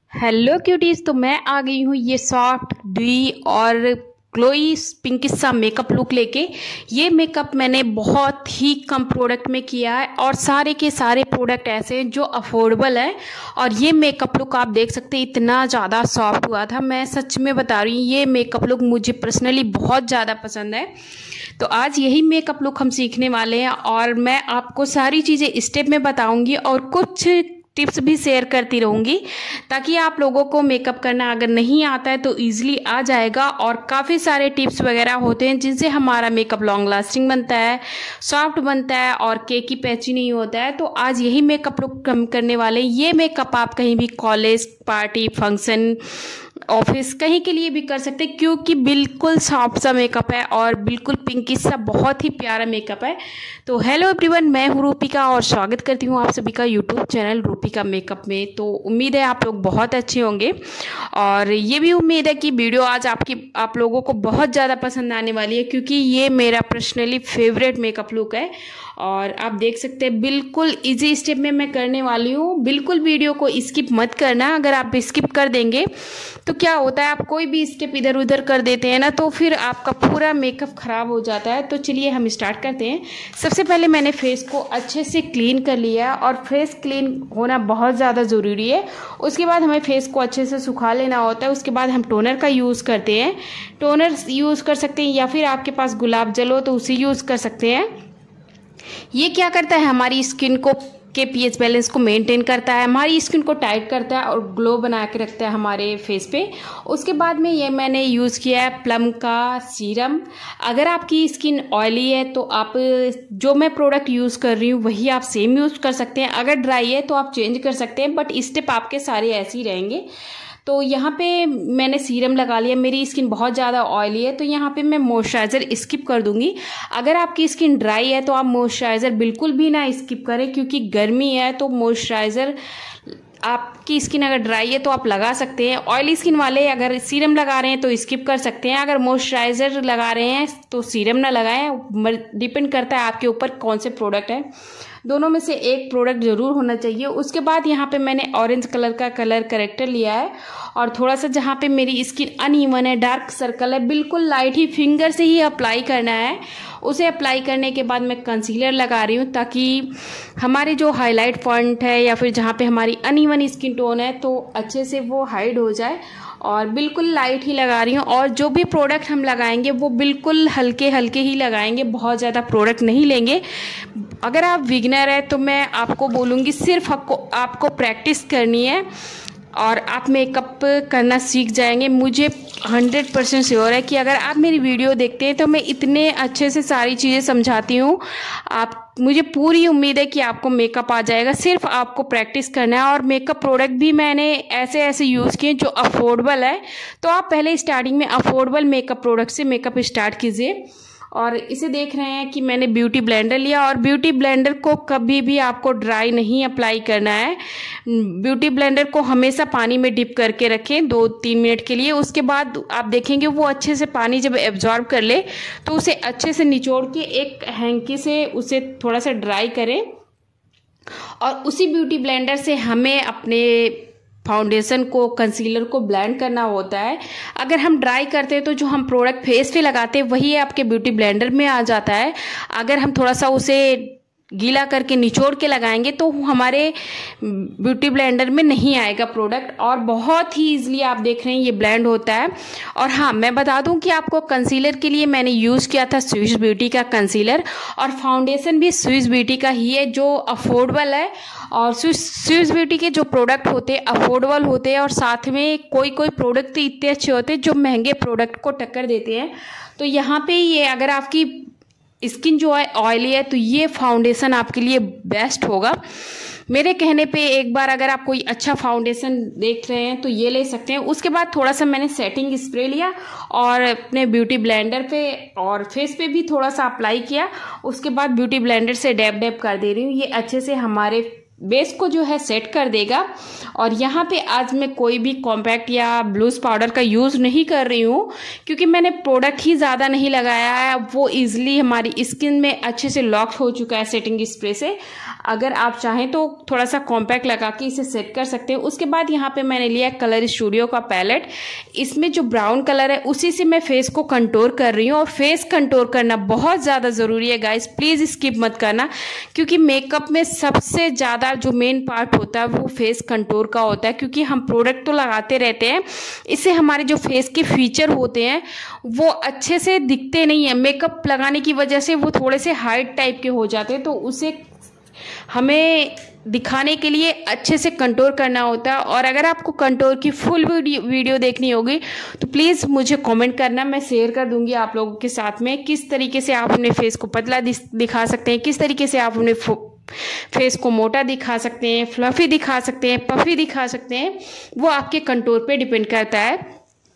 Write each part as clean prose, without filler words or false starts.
Hello cuties. तो मैं आ गई हूँ ये सॉफ्ट ड्यूई और ग्लोई पिंकिश सा मेकअप लुक लेके। ये मेकअप मैंने बहुत ही कम प्रोडक्ट में किया है और सारे के सारे प्रोडक्ट ऐसे हैं जो अफोर्डेबल है। और ये मेकअप लुक आप देख सकते हैं इतना ज़्यादा सॉफ्ट हुआ था। मैं सच में बता रही हूँ, ये मेकअप लुक मुझे पर्सनली बहुत ज़्यादा पसंद है। तो आज यही मेकअप लुक हम सीखने वाले हैं और मैं आपको सारी चीज़ें स्टेप में बताऊंगी और कुछ टिप्स भी शेयर करती रहूँगी ताकि आप लोगों को मेकअप करना अगर नहीं आता है तो इजीली आ जाएगा। और काफ़ी सारे टिप्स वगैरह होते हैं जिनसे हमारा मेकअप लॉन्ग लास्टिंग बनता है, सॉफ्ट बनता है और केकी पैची नहीं होता है। तो आज यही मेकअप लुक हम करने वाले हैं। ये मेकअप आप कहीं भी कॉलेज, पार्टी, फंक्शन, ऑफिस कहीं के लिए भी कर सकते हैं क्योंकि बिल्कुल सॉफ्ट सा मेकअप है और बिल्कुल पिंकिश सा बहुत ही प्यारा मेकअप है। तो हेलो एवरीवन, मैं हूँ रूपिका और स्वागत करती हूँ आप सभी का यूट्यूब चैनल रूपिका मेकअप में। तो उम्मीद है आप लोग बहुत अच्छे होंगे और ये भी उम्मीद है कि वीडियो आज आप लोगों को बहुत ज़्यादा पसंद आने वाली है क्योंकि ये मेरा पर्सनली फेवरेट मेकअप लुक है। और आप देख सकते हैं बिल्कुल इजी स्टेप में मैं करने वाली हूँ। बिल्कुल वीडियो को स्किप मत करना। अगर आप स्किप कर देंगे तो क्या होता है, आप कोई भी स्टेप इधर उधर कर देते हैं ना तो फिर आपका पूरा मेकअप ख़राब हो जाता है। तो चलिए हम स्टार्ट करते हैं। सबसे पहले मैंने फेस को अच्छे से क्लीन कर लिया और फेस क्लीन होना बहुत ज़्यादा ज़रूरी है। उसके बाद हमें फेस को अच्छे से सुखा लेना होता है। उसके बाद हम टोनर का यूज़ करते हैं। टोनर यूज़ कर सकते हैं या फिर आपके पास गुलाब जल हो तो उसे यूज़ कर सकते हैं। ये क्या करता है, हमारी स्किन को के पीएच बैलेंस को मेंटेन करता है, हमारी स्किन को टाइट करता है और ग्लो बना के रखता है हमारे फेस पे। उसके बाद में ये मैंने यूज़ किया है प्लम का सीरम। अगर आपकी स्किन ऑयली है तो आप जो मैं प्रोडक्ट यूज़ कर रही हूँ वही आप सेम यूज़ कर सकते हैं। अगर ड्राई है तो आप चेंज कर सकते हैं, बट स्टेप आपके सारे ऐसे ही रहेंगे। तो यहाँ पे मैंने सीरम लगा लिया। मेरी स्किन बहुत ज़्यादा ऑयली है तो यहाँ पे मैं मॉइस्चराइज़र स्किप कर दूंगी। अगर आपकी स्किन ड्राई है तो आप मॉइस्चराइज़र बिल्कुल भी ना स्किप करें क्योंकि गर्मी है। तो मॉइस्चराइज़र आपकी स्किन अगर ड्राई है तो आप लगा सकते हैं। ऑयली स्किन वाले अगर सीरम लगा रहे हैं तो स्किप कर सकते हैं। अगर मॉइस्चराइज़र लगा रहे हैं तो सीरम ना लगाएं। डिपेंड करता है आपके ऊपर कौन से प्रोडक्ट है, दोनों में से एक प्रोडक्ट ज़रूर होना चाहिए। उसके बाद यहाँ पे मैंने ऑरेंज कलर का कलर करेक्टर लिया है और थोड़ा सा जहाँ पे मेरी स्किन अनइवन है, डार्क सर्कल है, बिल्कुल लाइट ही फिंगर से ही अप्लाई करना है। उसे अप्लाई करने के बाद मैं कंसीलर लगा रही हूँ ताकि हमारे जो हाईलाइट पॉइंट है या फिर जहाँ पे हमारी अनइवन स्किन टोन है तो अच्छे से वो हाइड हो जाए। और बिल्कुल लाइट ही लगा रही हूँ और जो भी प्रोडक्ट हम लगाएंगे वो बिल्कुल हल्के हल्के ही लगाएंगे, बहुत ज़्यादा प्रोडक्ट नहीं लेंगे। अगर आप बिगिनर है तो मैं आपको बोलूँगी सिर्फ आपको प्रैक्टिस करनी है और आप मेकअप करना सीख जाएंगे। मुझे 100% श्योर है कि अगर आप मेरी वीडियो देखते हैं तो मैं इतने अच्छे से सारी चीज़ें समझाती हूँ, मुझे पूरी उम्मीद है कि आपको मेकअप आ जाएगा। सिर्फ आपको प्रैक्टिस करना है। और मेकअप प्रोडक्ट भी मैंने ऐसे यूज़ किए जो अफोर्डेबल है। तो आप पहले स्टार्टिंग में अफोर्डेबल मेकअप प्रोडक्ट से मेकअप स्टार्ट कीजिए। और इसे देख रहे हैं कि मैंने ब्यूटी ब्लेंडर लिया और ब्यूटी ब्लेंडर को कभी भी आपको ड्राई नहीं अप्लाई करना है। ब्यूटी ब्लेंडर को हमेशा पानी में डिप करके रखें 2-3 मिनट के लिए। उसके बाद आप देखेंगे वो अच्छे से पानी जब एब्जॉर्ब कर ले तो उसे अच्छे से निचोड़ के एक हैंकी से उसे थोड़ा सा ड्राई करें। और उसी ब्यूटी ब्लेंडर से हमें अपने फाउंडेशन को, कंसीलर को ब्लेंड करना होता है। अगर हम ड्राई करते हैं तो जो हम प्रोडक्ट फेस पे लगाते हैं वही आपके ब्यूटी ब्लेंडर में आ जाता है। अगर हम थोड़ा सा उसे गीला करके निचोड़ के लगाएंगे तो हमारे ब्यूटी ब्लेंडर में नहीं आएगा प्रोडक्ट। और बहुत ही ईजिली आप देख रहे हैं ये ब्लेंड होता है। और हाँ, मैं बता दूं कि आपको कंसीलर के लिए मैंने यूज़ किया था स्विस ब्यूटी का कंसीलर और फाउंडेशन भी स्विस ब्यूटी का ही है जो अफोर्डेबल है। और स्विस ब्यूटी के जो प्रोडक्ट होते हैं अफोर्डेबल होते हैं और साथ में कोई प्रोडक्ट इतने अच्छे होते हैं जो महंगे प्रोडक्ट को टक्कर देते हैं। तो यहाँ पे ये अगर आपकी स्किन जो है ऑयली है तो ये फाउंडेशन आपके लिए बेस्ट होगा। मेरे कहने पे एक बार अगर आप कोई अच्छा फाउंडेशन देख रहे हैं तो ये ले सकते हैं। उसके बाद थोड़ा सा मैंने सेटिंग स्प्रे लिया और अपने ब्यूटी ब्लेंडर पे और फेस पे भी थोड़ा सा अप्लाई किया। उसके बाद ब्यूटी ब्लेंडर से डैब डैब कर दे रही हूँ। ये अच्छे से हमारे बेस को जो है सेट कर देगा। और यहाँ पे आज मैं कोई भी कॉम्पैक्ट या ब्लूज पाउडर का यूज़ नहीं कर रही हूँ, क्योंकि मैंने प्रोडक्ट ही ज़्यादा नहीं लगाया है, वो ईजिली हमारी स्किन में अच्छे से लॉक हो चुका है सेटिंग स्प्रे से। अगर आप चाहें तो थोड़ा सा कॉम्पैक्ट लगा के इसे सेट कर सकते हैं। उसके बाद यहाँ पे मैंने लिया कलर स्टूडियो का पैलेट, इसमें जो ब्राउन कलर है उसी से मैं फेस को कंटूर कर रही हूँ। और फेस कंटूर करना बहुत ज़्यादा ज़रूरी है गाइस, प्लीज़ स्किप मत करना, क्योंकि मेकअप में सबसे ज़्यादा जो मेन पार्ट होता है वो फेस कंटूर का होता है। क्योंकि हम प्रोडक्ट तो लगाते रहते हैं, इससे हमारे जो फेस के फीचर होते हैं वो अच्छे से दिखते नहीं है। मेकअप लगाने की वजह से वो थोड़े से हाइट टाइप के हो जाते हैं, तो उसे हमें दिखाने के लिए अच्छे से कंटूर करना होता है। और अगर आपको कंटूर की फुल वीडियो देखनी होगी तो प्लीज़ मुझे कमेंट करना, मैं शेयर कर दूंगी आप लोगों के साथ में किस तरीके से आप अपने फेस को पतला दिखा सकते हैं, किस तरीके से आप अपने फेस को मोटा दिखा सकते हैं, फ्लफी दिखा सकते हैं, पफी दिखा सकते हैं, वो आपके कंटूर पे डिपेंड करता है।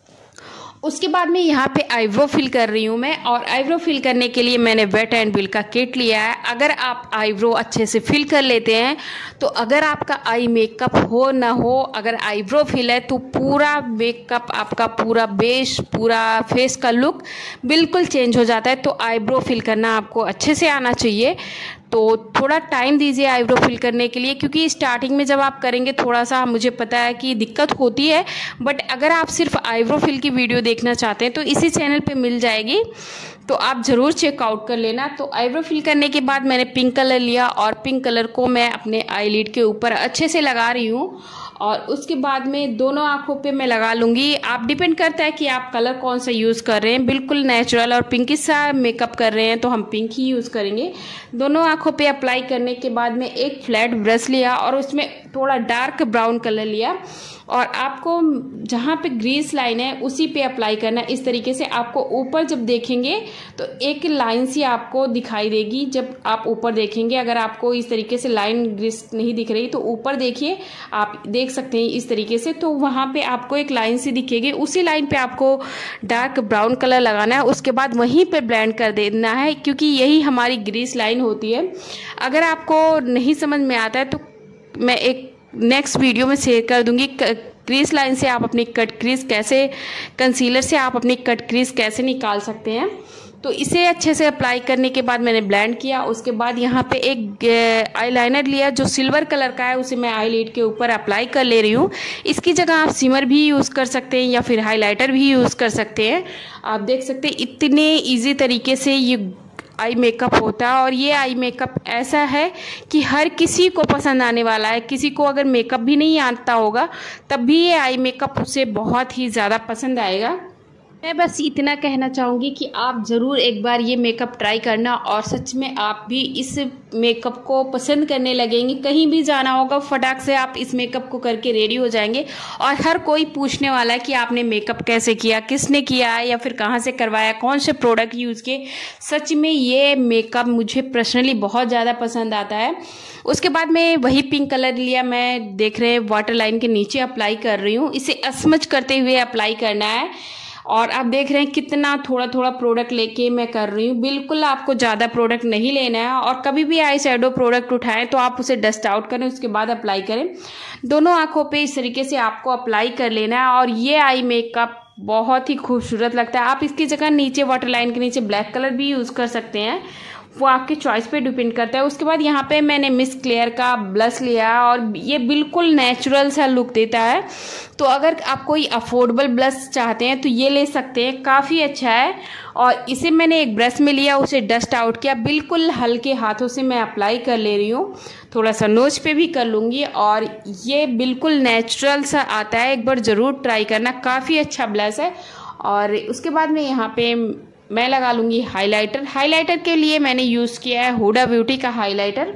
उसके बाद में यहाँ पे आईब्रो फिल कर रही हूँ मैं, और आईब्रो फिल करने के लिए मैंने वेट एंड विल का किट लिया है। अगर आप आईब्रो अच्छे से फिल कर लेते हैं तो अगर आपका आई मेकअप हो ना हो, अगर आईब्रो फिल है तो पूरा मेकअप आपका, पूरा बेस, पूरा फेस का लुक बिल्कुल चेंज हो जाता है। तो आईब्रो फिल करना आपको अच्छे से आना चाहिए। तो थोड़ा टाइम दीजिए आईब्रो फिल करने के लिए, क्योंकि स्टार्टिंग में जब आप करेंगे थोड़ा सा मुझे पता है कि दिक्कत होती है, बट अगर आप सिर्फ आईब्रो फिल की वीडियो देखना चाहते हैं तो इसी चैनल पे मिल जाएगी, तो आप ज़रूर चेकआउट कर लेना। तो आईब्रो फिल करने के बाद मैंने पिंक कलर लिया और पिंक कलर को मैं अपने आईलिड के ऊपर अच्छे से लगा रही हूँ। और उसके बाद में दोनों आँखों पे मैं लगा लूँगी। आप डिपेंड करता है कि आप कलर कौन सा यूज़ कर रहे हैं। बिल्कुल नेचुरल और पिंकी सा मेकअप कर रहे हैं तो हम पिंक ही यूज़ करेंगे। दोनों आँखों पे अप्लाई करने के बाद में एक फ्लैट ब्रश लिया और उसमें थोड़ा डार्क ब्राउन कलर लिया, और आपको जहाँ पे ग्रीस लाइन है उसी पे अप्लाई करना। इस तरीके से आपको ऊपर जब देखेंगे तो एक लाइन सी आपको दिखाई देगी जब आप ऊपर देखेंगे। अगर आपको इस तरीके से लाइन ग्रीस नहीं दिख रही तो ऊपर देखिए, आप देख सकते हैं इस तरीके से, तो वहाँ पे आपको एक लाइन सी दिखेगी, उसी लाइन पे आपको डार्क ब्राउन कलर लगाना है। उसके बाद वहीं पे ब्लेंड कर देना है, क्योंकि यही हमारी ग्रीस लाइन होती है। अगर आपको नहीं समझ में आता है तो मैं एक नेक्स्ट वीडियो में शेयर कर दूंगी क्रीज लाइन से आप अपनी कट क्रीज कैसे, कंसीलर से आप अपनी कट क्रीज कैसे निकाल सकते हैं। तो इसे अच्छे से अप्लाई करने के बाद मैंने ब्लेंड किया। उसके बाद यहाँ पे एक आईलाइनर लिया जो सिल्वर कलर का है, उसे मैं आईलिड के ऊपर अप्लाई कर ले रही हूँ। इसकी जगह आप सिमर भी यूज़ कर सकते हैं या फिर हाइलाइटर भी यूज़ कर सकते हैं। आप देख सकते हैं इतने ईजी तरीके से ये आई मेकअप होता है, और ये आई मेकअप ऐसा है कि हर किसी को पसंद आने वाला है। किसी को अगर मेकअप भी नहीं आता होगा तब भी ये आई मेकअप उसे बहुत ही ज़्यादा पसंद आएगा। मैं बस इतना कहना चाहूँगी कि आप ज़रूर एक बार ये मेकअप ट्राई करना, और सच में आप भी इस मेकअप को पसंद करने लगेंगे। कहीं भी जाना होगा फटाक से आप इस मेकअप को करके रेडी हो जाएंगे, और हर कोई पूछने वाला है कि आपने मेकअप कैसे किया, किसने किया है, या फिर कहाँ से करवाया, कौन से प्रोडक्ट यूज़ किए। सच में ये मेकअप मुझे पर्सनली बहुत ज़्यादा पसंद आता है। उसके बाद में वही पिंक कलर लिया, मैं देख रहे हैं वाटर लाइन के नीचे अप्लाई कर रही हूँ। इसे असमझ करते हुए अप्लाई करना है, और आप देख रहे हैं कितना थोड़ा थोड़ा प्रोडक्ट लेके मैं कर रही हूँ। बिल्कुल आपको ज़्यादा प्रोडक्ट नहीं लेना है, और कभी भी आई शैडो प्रोडक्ट उठाएं तो आप उसे डस्ट आउट करें, उसके बाद अप्लाई करें। दोनों आँखों पे इस तरीके से आपको अप्लाई कर लेना है, और ये आई मेकअप बहुत ही खूबसूरत लगता है। आप इसकी जगह नीचे वाटर लाइन के नीचे ब्लैक कलर भी यूज़ कर सकते हैं, वो आपके चॉइस पे डिपेंड करता है। उसके बाद यहाँ पे मैंने मिस क्लेयर का ब्लश लिया, और ये बिल्कुल नेचुरल सा लुक देता है। तो अगर आप कोई अफोर्डेबल ब्लश चाहते हैं तो ये ले सकते हैं, काफ़ी अच्छा है। और इसे मैंने एक ब्रश में लिया, उसे डस्ट आउट किया, बिल्कुल हल्के हाथों से मैं अप्लाई कर ले रही हूँ। थोड़ा सा नोज पे भी कर लूँगी, और ये बिल्कुल नेचुरल सा आता है। एक बार ज़रूर ट्राई करना, काफ़ी अच्छा ब्लश है। और उसके बाद में यहाँ पे मैं लगा लूँगी हाइलाइटर। हाइलाइटर के लिए मैंने यूज़ किया है हुडा ब्यूटी का हाइलाइटर।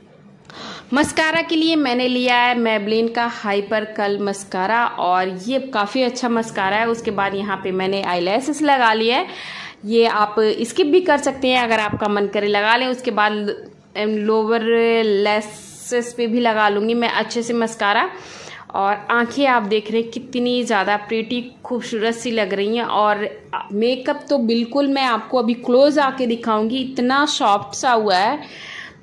मस्कारा के लिए मैंने लिया है मेबलिन का हाइपर कर्ल मस्कारा, और ये काफ़ी अच्छा मस्कारा है। उसके बाद यहाँ पे मैंने आईलैशेस लगा लिया है, ये आप स्किप भी कर सकते हैं अगर आपका मन करे लगा लें। उसके बाद लोअर लैशेस पे भी लगा लूँगी मैं अच्छे से मस्कारा। और आंखें आप देख रहे हैं कितनी ज़्यादा प्रीटी खूबसूरत सी लग रही हैं, और मेकअप तो बिल्कुल मैं आपको अभी क्लोज आके दिखाऊंगी, इतना सॉफ्ट सा हुआ है।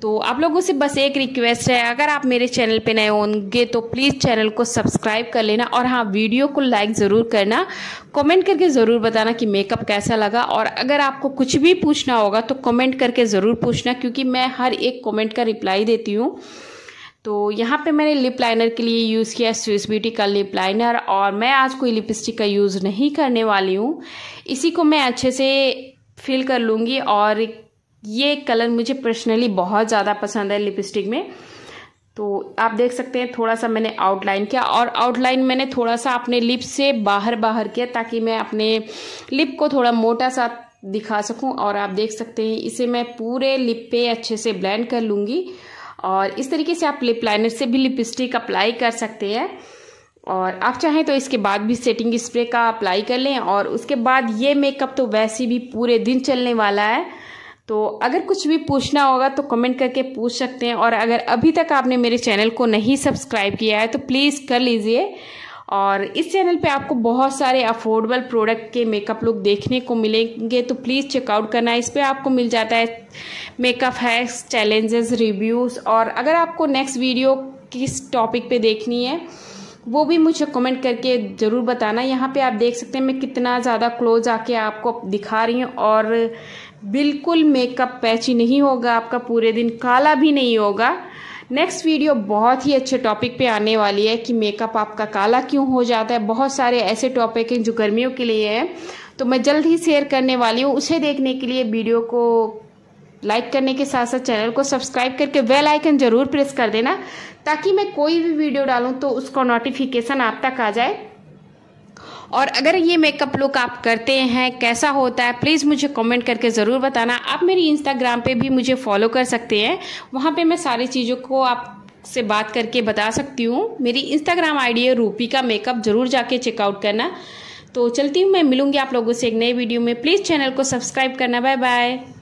तो आप लोगों से बस एक रिक्वेस्ट है, अगर आप मेरे चैनल पे नए होंगे तो प्लीज़ चैनल को सब्सक्राइब कर लेना और हाँ, वीडियो को लाइक ज़रूर करना, कमेंट करके ज़रूर बताना कि मेकअप कैसा लगा। और अगर आपको कुछ भी पूछना होगा तो कमेंट करके ज़रूर पूछना, क्योंकि मैं हर एक कमेंट का रिप्लाई देती हूँ। तो यहाँ पे मैंने लिप लाइनर के लिए यूज़ किया स्विस ब्यूटी का लिप लाइनर, और मैं आज कोई लिपस्टिक का यूज़ नहीं करने वाली हूँ। इसी को मैं अच्छे से फिल कर लूँगी, और ये कलर मुझे पर्सनली बहुत ज़्यादा पसंद है लिपस्टिक में। तो आप देख सकते हैं थोड़ा सा मैंने आउटलाइन किया, और आउटलाइन मैंने थोड़ा सा अपने लिप से बाहर किया ताकि मैं अपने लिप को थोड़ा मोटा सा दिखा सकूं। और आप देख सकते हैं इसे मैं पूरे लिप पे अच्छे से ब्लेंड कर लूँगी, और इस तरीके से आप लिप लाइनर से भी लिपस्टिक अप्लाई कर सकते हैं। और आप चाहें तो इसके बाद भी सेटिंग स्प्रे का अप्लाई कर लें, और उसके बाद ये मेकअप तो वैसे भी पूरे दिन चलने वाला है। तो अगर कुछ भी पूछना होगा तो कमेंट करके पूछ सकते हैं, और अगर अभी तक आपने मेरे चैनल को नहीं सब्सक्राइब किया है तो प्लीज़ कर लीजिए। और इस चैनल पे आपको बहुत सारे अफोर्डेबल प्रोडक्ट के मेकअप लुक देखने को मिलेंगे, तो प्लीज़ चेकआउट करना। इस पे आपको मिल जाता है मेकअप हैक्स, चैलेंजेस, रिव्यूज़। और अगर आपको नेक्स्ट वीडियो किस टॉपिक पे देखनी है वो भी मुझे कमेंट करके ज़रूर बताना। यहाँ पे आप देख सकते हैं मैं कितना ज़्यादा क्लोज आके आपको दिखा रही हूँ, और बिल्कुल मेकअप पैची नहीं होगा आपका, पूरे दिन काला भी नहीं होगा। नेक्स्ट वीडियो बहुत ही अच्छे टॉपिक पे आने वाली है कि मेकअप आपका काला क्यों हो जाता है। बहुत सारे ऐसे टॉपिक हैं जो गर्मियों के लिए हैं, तो मैं जल्द ही शेयर करने वाली हूँ। उसे देखने के लिए वीडियो को लाइक करने के साथ साथ चैनल को सब्सक्राइब करके बेल आइकन ज़रूर प्रेस कर देना, ताकि मैं कोई भी वीडियो डालूं तो उसका नोटिफिकेशन आप तक आ जाए। और अगर ये मेकअप लुक आप करते हैं कैसा होता है प्लीज़ मुझे कमेंट करके ज़रूर बताना। आप मेरी इंस्टाग्राम पे भी मुझे फॉलो कर सकते हैं, वहाँ पे मैं सारी चीज़ों को आपसे बात करके बता सकती हूँ। मेरी इंस्टाग्राम आईडी है रूपिका मेकअप, ज़रूर जाके चेकआउट करना। तो चलती हूँ, मैं मिलूँगी आप लोगों से एक नए वीडियो में। प्लीज़ चैनल को सब्सक्राइब करना। Bye bye.